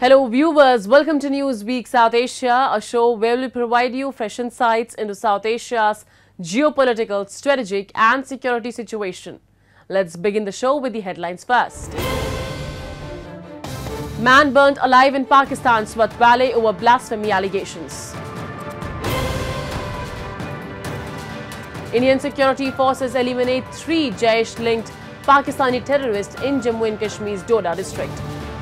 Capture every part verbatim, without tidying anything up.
Hello viewers, welcome to Newsweek South Asia, a show where we provide you fresh insights into South Asia's geopolitical, strategic and security situation. Let's begin the show with the headlines first. Man burnt alive in Pakistan, Swat Valley over blasphemy allegations. Indian security forces eliminate three Jaish-linked Pakistani terrorists in Jammu and Kashmir's Doda district.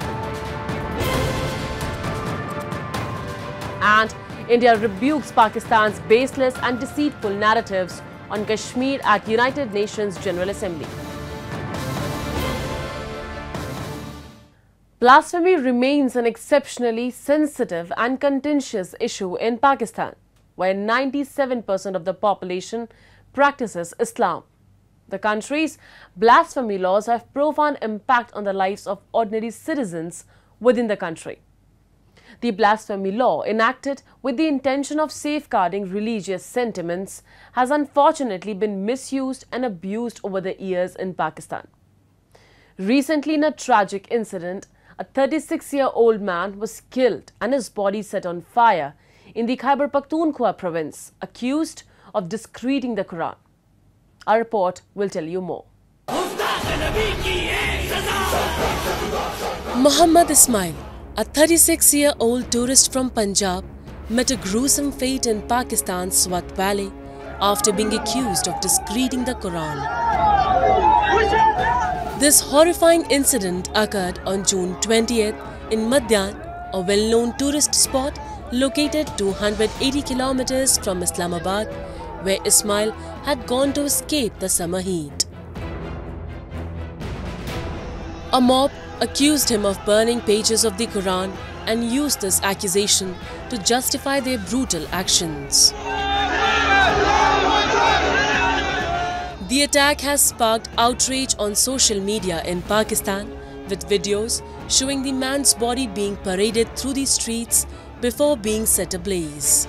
And India rebukes Pakistan's baseless and deceitful narratives on Kashmir at United Nations General Assembly. Blasphemy remains an exceptionally sensitive and contentious issue in Pakistan, where ninety-seven percent of the population practices Islam. The country's blasphemy laws have profound impact on the lives of ordinary citizens within the country. The blasphemy law, enacted with the intention of safeguarding religious sentiments, has unfortunately been misused and abused over the years in Pakistan. Recently, in a tragic incident, a thirty-six-year-old man was killed and his body set on fire in the Khyber Pakhtunkhwa province, accused of discrediting the Quran. Our report will tell you more. Muhammad Ismail, a thirty-six-year-old tourist from Punjab, met a gruesome fate in Pakistan's Swat Valley after being accused of discrediting the Quran. This horrifying incident occurred on June twentieth in Madyan, a well-known tourist spot located two hundred eighty kilometers from Islamabad, where Ismail had gone to escape the summer heat. A mob accused him of burning pages of the Quran and used this accusation to justify their brutal actions. The attack has sparked outrage on social media in Pakistan, with videos showing the man's body being paraded through the streets before being set ablaze.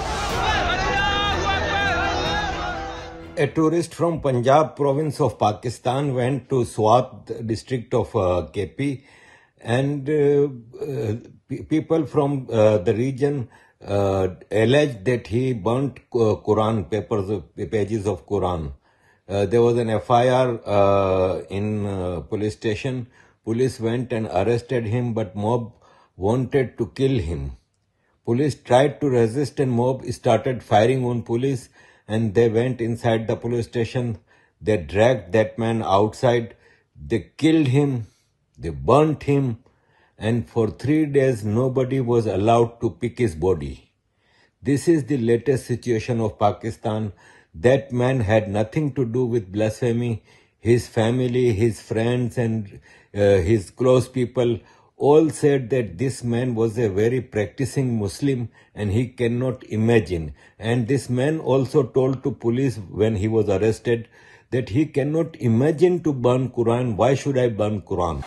A tourist from Punjab province of Pakistan went to Swat district of uh, K P, and uh, uh, people from uh, the region uh, alleged that he burnt uh, Quran papers, of, pages of Quran. Uh, there was an F I R uh, in uh, police station. Police went and arrested him, but mob wanted to kill him. Police tried to resist and mob started firing on police, and they went inside the police station. They dragged that man outside. They killed him. They burnt him. And for three days, nobody was allowed to pick his body. This is the latest situation of Pakistan. That man had nothing to do with blasphemy. His family, his friends, and uh, his close people all said that this man was a very practicing Muslim and he cannot imagine. And this man also told to police when he was arrested that he cannot imagine to burn Quran. Why should I burn Quran?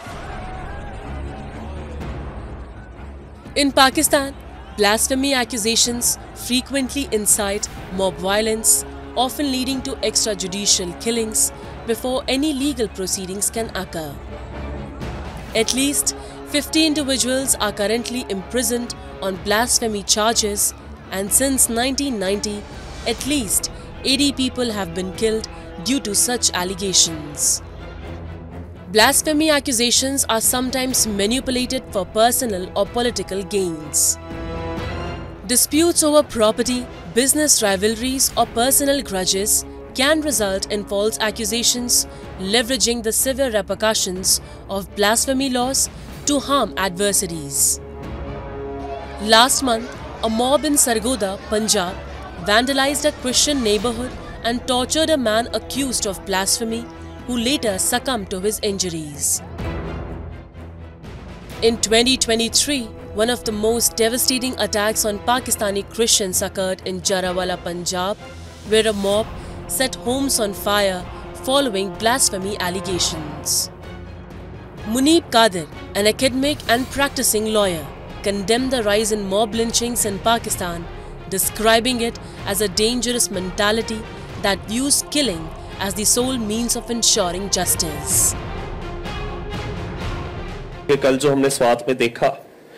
In Pakistan, blasphemy accusations frequently incite mob violence, often leading to extrajudicial killings before any legal proceedings can occur. At least fifty individuals are currently imprisoned on blasphemy charges, and since nineteen ninety, at least eighty people have been killed due to such allegations. Blasphemy accusations are sometimes manipulated for personal or political gains. Disputes over property, business rivalries, or personal grudges can result in false accusations, leveraging the severe repercussions of blasphemy laws to harm adversaries. Last month, a mob in Sargodha, Punjab, vandalized a Christian neighborhood and tortured a man accused of blasphemy, who later succumbed to his injuries. In twenty twenty-three, one of the most devastating attacks on Pakistani Christians occurred in Jarawala, Punjab, where a mob set homes on fire following blasphemy allegations. Muneeb Qadir, an academic and practicing lawyer, condemned the rise in mob lynchings in Pakistan, describing it as a dangerous mentality that views killing as the sole means of ensuring justice. कल जो हमने स्वात में देखा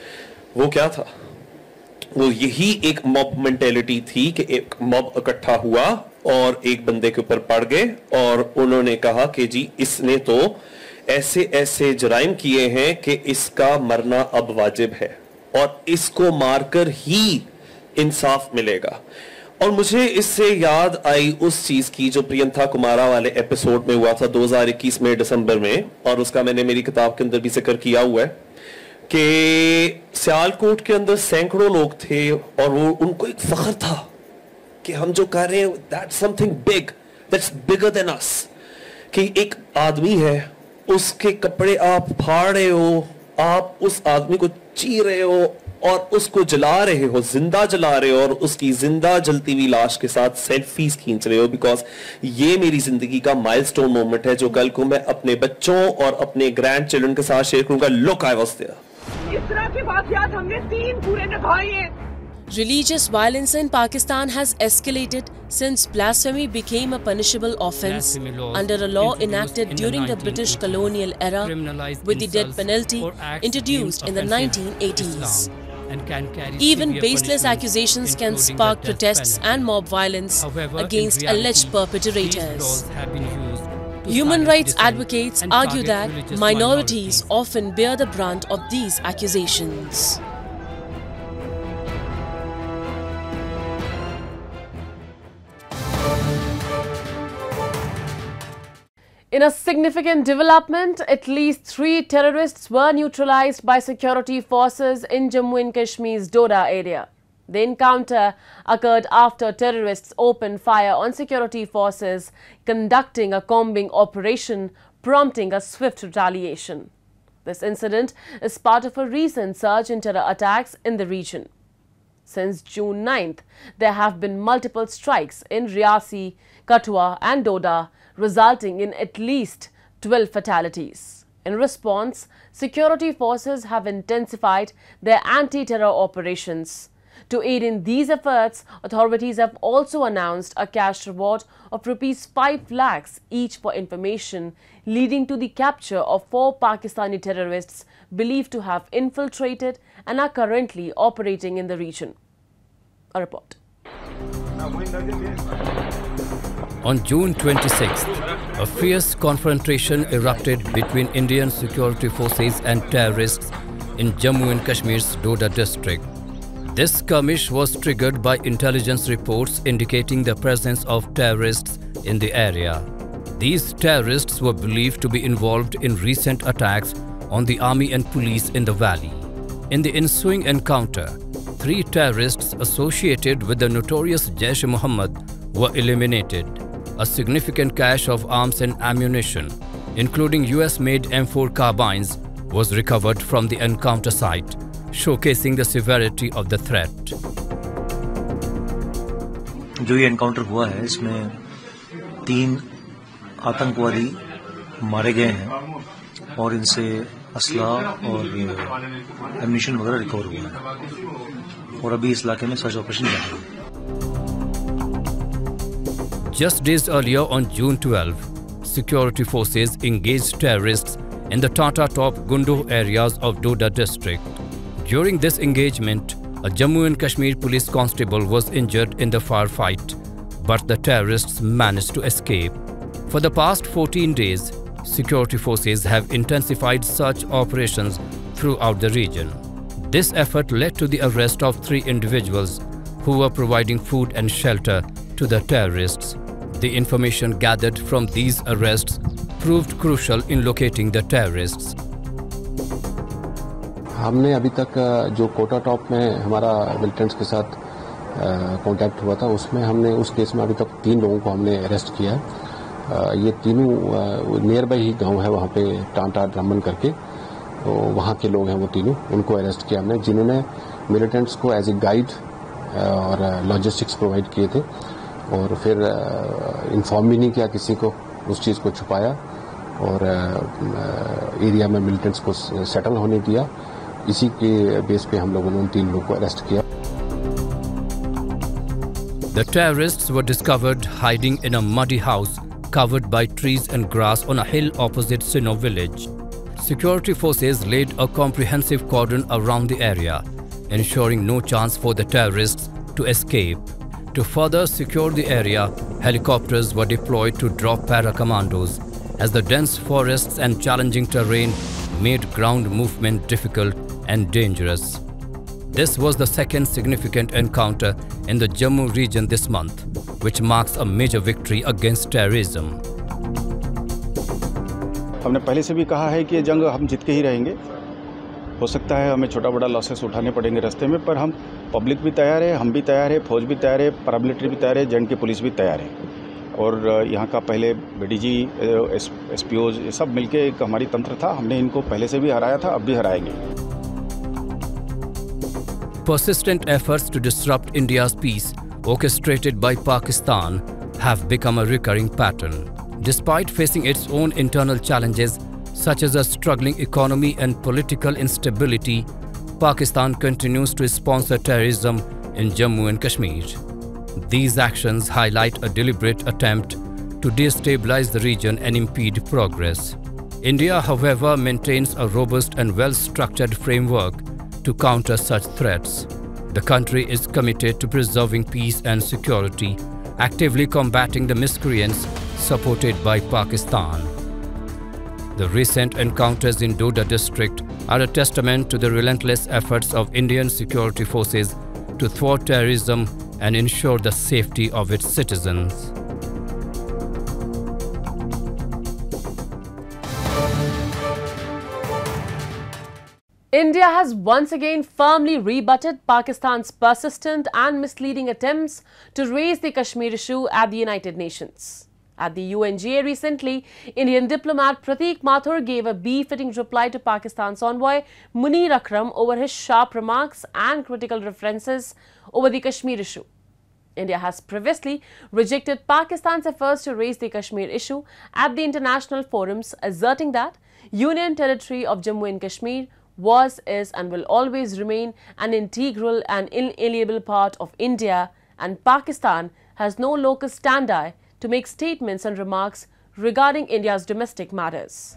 वो क्या था? वो यही एक मॉब मेंटेलिटी थी कि एक मॉब इकट्ठा हुआ और एक बंदे के ऊपर पड़ गए और उन्होंने कहा कि जी इसने तो ऐसे ऐसे जराइम किए हैं कि इसका मरना अब वाजिब है और इसको मारकर ही इंसाफ मिलेगा। और मुझे इससे याद आई उस चीज की जो प्रियंका कुमारा वाले एपिसोड में हुआ था दो हज़ार इक्कीस में दिसंबर में, और उसका मैंने मेरी किताब के अंदर भी जिक्र किया हुआ है कि सियालकोट के अंदर सैकड़ों लोग थे और वो उनको एक फख्र था कि हम जो कर रहे हैं that's something big, that's bigger than us. कि एक आदमी है, उसके कपड़े आप फाड़ रहे हो, आप उस आदमी को चीर रहे हो और उसको जला रहे हो, जिंदा जला रहे हो और उसकी जिंदा जलती हुई लाश के साथ सेल्फीज खींच रहे हो, बिकॉज ये मेरी जिंदगी का माइलस्टोन मोमेंट है जो कल को मैं अपने बच्चों और अपने ग्रैंड चिल्ड्रन के साथ शेयर करूंगा। Look I was there. इस तरह के वाकयात हमने तीन पूरे निभाए। Religious violence in Pakistan has escalated since blasphemy became a punishable offence under a law enacted during the British colonial era with the death penalty introduced in the nineteen eighties. Even baseless accusations can spark protests and mob violence against alleged perpetrators. Human rights advocates argue that minorities often bear the brunt of these accusations. In a significant development, at least three terrorists were neutralized by security forces in Jammu and Kashmir's Doda area. The encounter occurred after terrorists opened fire on security forces conducting a combing operation, prompting a swift retaliation. This incident is part of a recent surge in terror attacks in the region. Since June ninth, there have been multiple strikes in Riasi, Kathua and Doda, resulting in at least twelve fatalities. In response, security forces have intensified their anti-terror operations. To aid in these efforts, authorities have also announced a cash reward of rupees five lakhs each for information, leading to the capture of four Pakistani terrorists believed to have infiltrated and are currently operating in the region. A report. On June twenty-sixth, a fierce confrontation erupted between Indian security forces and terrorists in Jammu and Kashmir's Doda district. This skirmish was triggered by intelligence reports indicating the presence of terrorists in the area. These terrorists were believed to be involved in recent attacks on the army and police in the valley. In the ensuing encounter, three terrorists associated with the notorious Jaish-e-Mohammed were eliminated. A significant cache of arms and ammunition, including U S-made M four carbines, was recovered from the encounter site, showcasing the severity of the threat. जो ये encounter हुआ है इसमें तीन आतंकवादी मारे गए हैं और इनसे असला और एम्यूनिशन वगैरह रिकवर हुआ है और अभी इस इलाके में सर्च ऑपरेशन चल रहा है. Just days earlier on June twelfth, security forces engaged terrorists in the Tata Top Gundu areas of Doda district. During this engagement, a Jammu and Kashmir police constable was injured in the firefight, but the terrorists managed to escape. For the past fourteen days, security forces have intensified search operations throughout the region. This effort led to the arrest of three individuals who were providing food and shelter to the terrorists. The information gathered from these arrests proved crucial in locating the terrorists. हमने अभी तक जो Kota top में हमारा militants के साथ contact हुआ था उसमें हमने उस केस में अभी तक तीन लोगों को हमने अरेस्ट किया है. ये तीनों नियर बाई ही गांव है वहाँ पे टांटा ड्रमन करके, तो वहाँ के लोग हैं वो तीनों, उनको अरेस्ट किया हमने जिन्होंने मिलिटेंट्स को एज ए गाइड और लॉजिस्टिक्स प्रोवाइड किए थे और फिर इन्फॉर्म भी नहीं किया किसी को, उस चीज़ को छुपाया और एरिया में मिलिटेंट्स को सेटल होने दिया. इसी के बेस पे हम लोगों ने उन तीन लोगों को अरेस्ट किया. The terrorists were discovered hiding in a muddy house covered by trees and grass on a hill opposite Sino village. Security forces laid a comprehensive cordon around the area ensuring no chance for the terrorists to escape. To further secure the area, helicopters were deployed to drop para-commandos as the dense forests and challenging terrain made ground movement difficult and dangerous. This was the second significant encounter in the Jammu region this month, which marks a major victory against terrorism. हमने पहले से भी कहा है कि ये जंग हम जीत के ही रहेंगे। हो सकता है हमें छोटा बड़ा लॉसेस उठाने पड़ेंगे रास्ते में, पर हम पब्लिक भी तैयार है, हम भी तैयार है, फौज भी तैयार है, पैरामिलिट्री भी तैयार है, जंग की पुलिस भी तैयार है। और यहाँ का पहले बीडीजी, एसपीओ ये सब मिलके एक हमारी तंत्र था। हमने इनको पहले से भी हराया था, अब भी हराएंगे। Persistent efforts to disrupt India's peace, orchestrated by Pakistan, have become a recurring pattern. Despite facing its own internal challenges, such as a struggling economy and political instability, Pakistan continues to sponsor terrorism in Jammu and Kashmir. These actions highlight a deliberate attempt to destabilize the region and impede progress. India, however, maintains a robust and well-structured framework to counter such threats. The country is committed to preserving peace and security, actively combating the miscreants supported by Pakistan. The recent encounters in Doda district are a testament to the relentless efforts of Indian security forces to thwart terrorism and ensure the safety of its citizens. India has once again firmly rebutted Pakistan's persistent and misleading attempts to raise the Kashmir issue at the United Nations. At the U N G A recently, Indian diplomat Prateek Mathur gave a befitting reply to Pakistan's envoy Munir Akram over his sharp remarks and critical references over the Kashmir issue. India has previously rejected Pakistan's efforts to raise the Kashmir issue at the international forums, asserting that Union territory of Jammu and Kashmir was, is and will always remain an integral and inalienable part of India, and Pakistan has no locus standi to make statements and remarks regarding India's domestic matters.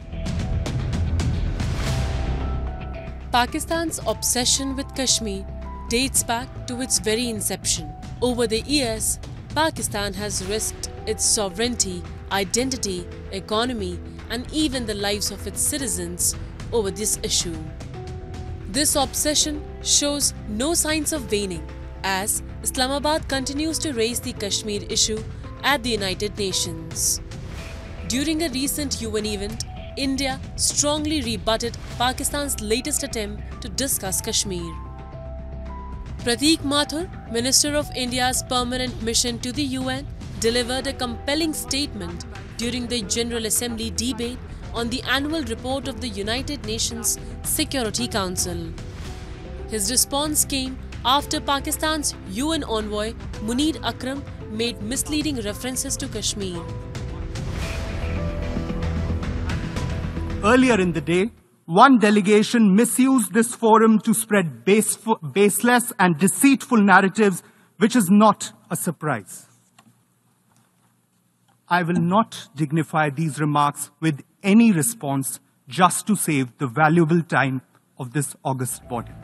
Pakistan's obsession with Kashmir dates back to its very inception. Over the years, Pakistan has risked its sovereignty, identity, economy, and even the lives of its citizens over this issue. This obsession shows no signs of waning as Islamabad continues to raise the Kashmir issue at the United Nations. During a recent U N event, India strongly rebutted Pakistan's latest attempt to discuss Kashmir. Prateek Mathur, Minister of India's permanent mission to the U N, delivered a compelling statement during the General Assembly debate on the annual report of the United Nations Security Council. His response came after Pakistan's U N envoy Munir Akram made misleading references to Kashmir. Earlier in the day, one delegation misused this forum to spread base baseless and deceitful narratives, which is not a surprise. I will not dignify these remarks with any response just to save the valuable time of this august body.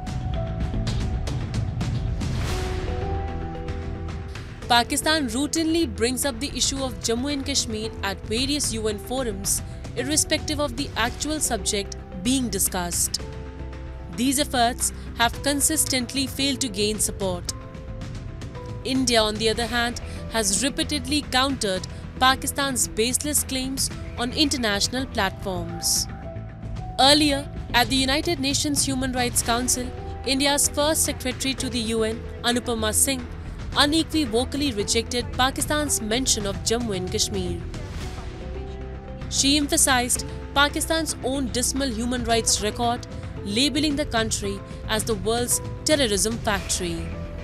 Pakistan routinely brings up the issue of Jammu and Kashmir at various U N forums, irrespective of the actual subject being discussed. These efforts have consistently failed to gain support. India, on the other hand, has repeatedly countered Pakistan's baseless claims on international platforms. Earlier, at the United Nations Human Rights Council, India's first secretary to the U N, Anupama Singh, unequivocally rejected Pakistan's mention of Jammu and Kashmir. She emphasized Pakistan's own dismal human rights record, labeling the country as the world's terrorism factory.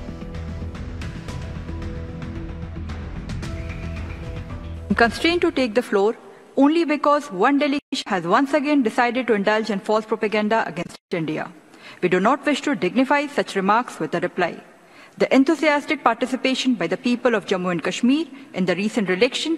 Constrained to take the floor only because one delegation has once again decided to indulge in false propaganda against India. We do not wish to dignify such remarks with a reply. The enthusiastic participation by the people of Jammu and Kashmir in the recent elections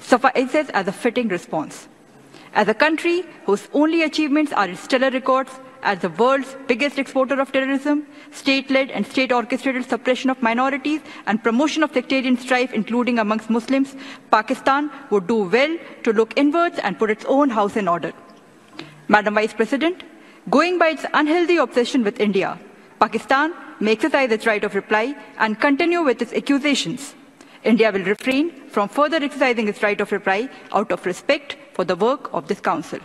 suffices as a fitting response. As a country whose only achievements are its stellar records as the world's biggest exporter of terrorism, state-led and state-orchestrated suppression of minorities, and promotion of sectarian strife, including amongst Muslims, Pakistan would do well to look inwards and put its own house in order. Madam Vice President, going by its unhealthy obsession with India, Pakistan may exercise its right of reply and continue with its accusations. India will refrain from further exercising its right of reply out of respect for the work of this Council.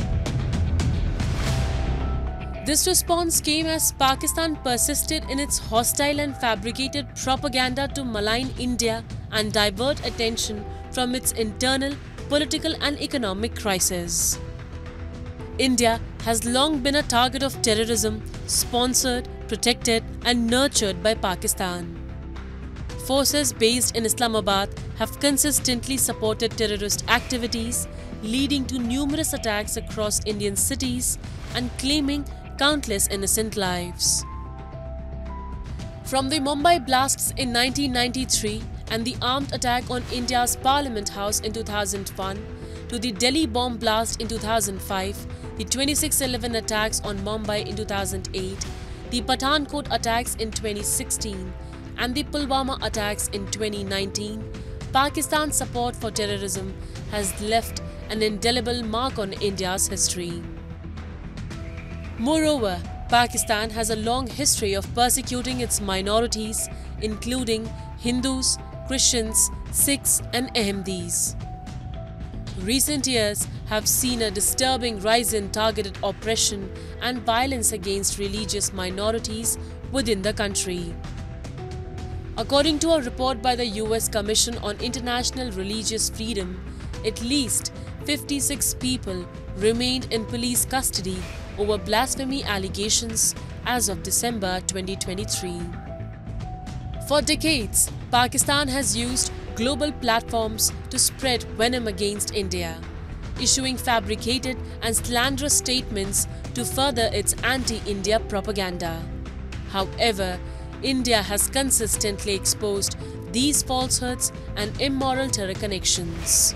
This response came as Pakistan persisted in its hostile and fabricated propaganda to malign India and divert attention from its internal political and economic crisis. India has long been a target of terrorism, sponsored, protected and nurtured by Pakistan. Forces based in Islamabad have consistently supported terrorist activities, leading to numerous attacks across Indian cities and claiming countless innocent lives. From the Mumbai blasts in nineteen ninety-three and the armed attack on India's Parliament House in two thousand one, to the Delhi bomb blast in two thousand five, the twenty-six eleven attacks on Mumbai in two thousand eight, the Pathankot attacks in twenty sixteen, and the Pulwama attacks in twenty nineteen, Pakistan's support for terrorism has left an indelible mark on India's history. Moreover, Pakistan has a long history of persecuting its minorities, including Hindus, Christians, Sikhs and Ahmadis. Recent years have seen a disturbing rise in targeted oppression and violence against religious minorities within the country. According to a report by the U S Commission on International Religious Freedom, at least fifty-six people remained in police custody over blasphemy allegations as of December twenty twenty-three. For decades, Pakistan has used global platforms to spread venom against India, issuing fabricated and slanderous statements to further its anti-India propaganda. However, India has consistently exposed these falsehoods and immoral terror connections.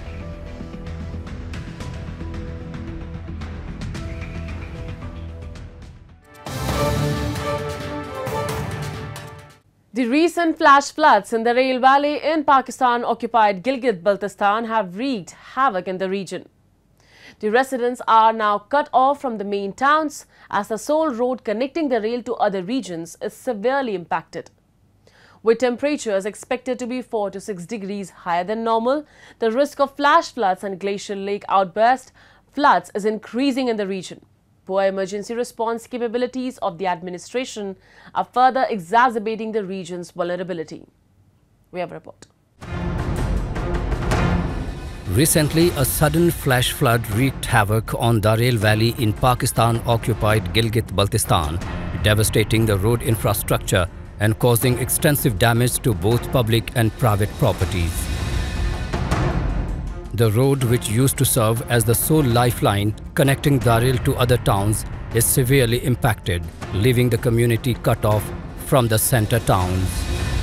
The recent flash floods in the Rail Valley in Pakistan-occupied Gilgit-Baltistan have wreaked havoc in the region. The residents are now cut off from the main towns as the sole road connecting the rail to other regions is severely impacted. With temperatures expected to be four to six degrees higher than normal, the risk of flash floods and glacial lake outburst floods is increasing in the region. Poor emergency response capabilities of the administration are further exacerbating the region's vulnerability. We have a report. Recently, a sudden flash flood wreaked havoc on the Rail Valley in Pakistan-occupied Gilgit-Baltistan, devastating the road infrastructure and causing extensive damage to both public and private properties. The road, which used to serve as the sole lifeline connecting Daril to other towns, is severely impacted, leaving the community cut off from the center towns.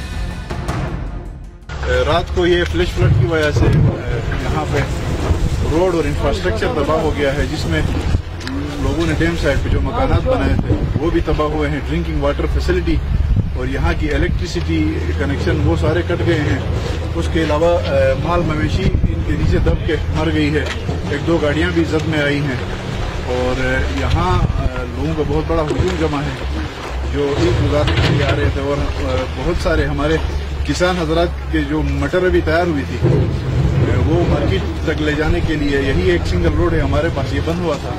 रात को ये flash flood की वजह से यहाँ पे road और infrastructure तबाह हो गया है, जिसमें लोगों ने डैम साइड पे जो मकानात बनाए थे वो भी तबाह हुए हैं। ड्रिंकिंग वाटर फैसिलिटी और यहाँ की इलेक्ट्रिसिटी कनेक्शन वो सारे कट गए हैं। उसके अलावा माल मवेशी इनके नीचे दब के मर गई है। एक दो गाड़ियाँ भी जद में आई हैं और यहाँ लोगों का बहुत बड़ा हुजूम जमा है जो ईद गुजारने के लिए आ रहे थे। और बहुत सारे हमारे किसान हजरात के जो मटर अभी तैयार हुई थी वो मार्केट तक ले जाने के लिए यही एक सिंगल रोड है हमारे पास, ये बंद हुआ था।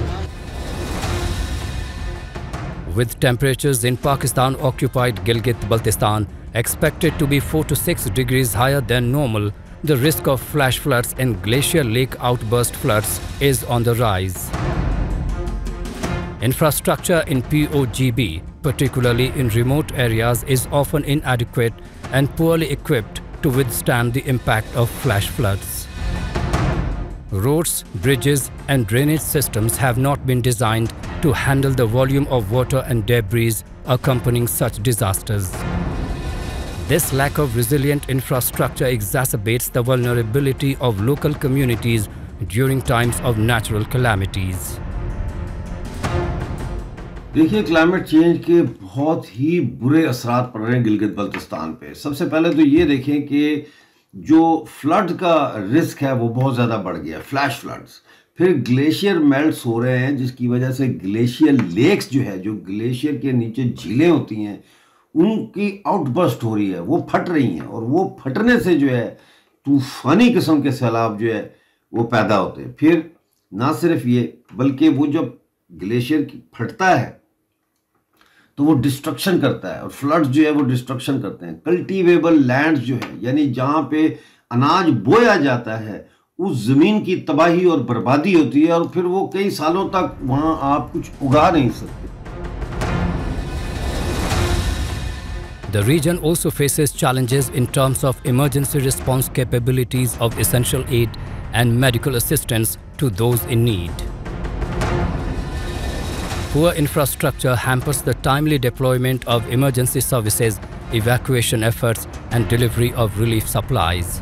With temperatures in Pakistan-occupied Gilgit-Baltistan expected to be four to six degrees higher than normal, the risk of flash floods and glacial lake outburst floods is on the rise. Infrastructure in P O G B, particularly in remote areas, is often inadequate and poorly equipped to withstand the impact of flash floods. Roads, bridges and drainage systems have not been designed to handle the volume of water and debris accompanying such disasters. This lack of resilient infrastructure exacerbates the vulnerability of local communities during times of natural calamities. देखिए, climate change के बहुत ही बुरे असरात पड़ रहे हैं गिलगित बल्तिस्तान पे। सबसे पहले तो ये देखें कि जो फ्लड का रिस्क है वो बहुत ज़्यादा बढ़ गया, फ्लैश फ्लड्स। फिर ग्लेशियर मेल्ट्स हो रहे हैं जिसकी वजह से ग्लेशियर लेक्स जो है, जो ग्लेशियर के नीचे झीलें होती हैं, उनकी आउटबर्स्ट हो रही है, वो फट रही हैं, और वो फटने से जो है तूफ़ानी किस्म के सैलाब जो है वो पैदा होते हैं। फिर ना सिर्फ ये, बल्कि वो जब ग्लेशियर फटता है तो वो डिस्ट्रक्शन करता है, और फ्लड्स जो है वो डिस्ट्रक्शन करते हैं। कल्टीवेबल लैंड जो है, यानी जहाँ पे अनाज बोया जाता है, उस ज़मीन की तबाही और बर्बादी होती है, और फिर वो कई सालों तक वहाँ आप कुछ उगा नहीं सकते। The region also faces challenges in terms of emergency response capabilities of essential aid and medical assistance to those in need. Poor infrastructure hampers the timely deployment of emergency services, evacuation efforts, and delivery of relief supplies.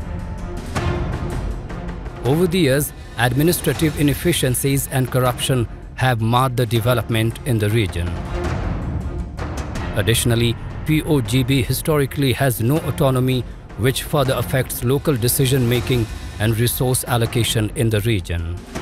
Over the years, administrative inefficiencies and corruption have marred the development in the region. Additionally, P O G B historically has no autonomy, which further affects local decision-making and resource allocation in the region.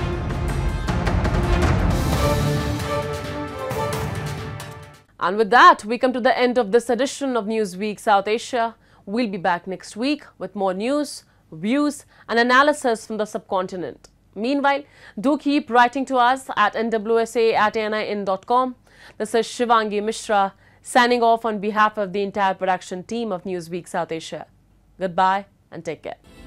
And with that, we come to the end of this edition of Newsweek South Asia. We'll be back next week with more news, views and analysis from the subcontinent. Meanwhile, do keep writing to us at n w s a at a n i n dot com. This is Shivangi Mishra signing off on behalf of the entire production team of Newsweek South Asia. Goodbye and take care.